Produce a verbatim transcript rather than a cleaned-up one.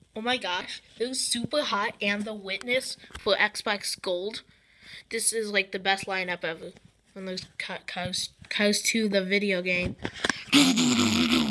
Oh my gosh, it was super hot, and the Witness for Xbox Gold. This is like the best lineup ever. When those cows cows to the video game.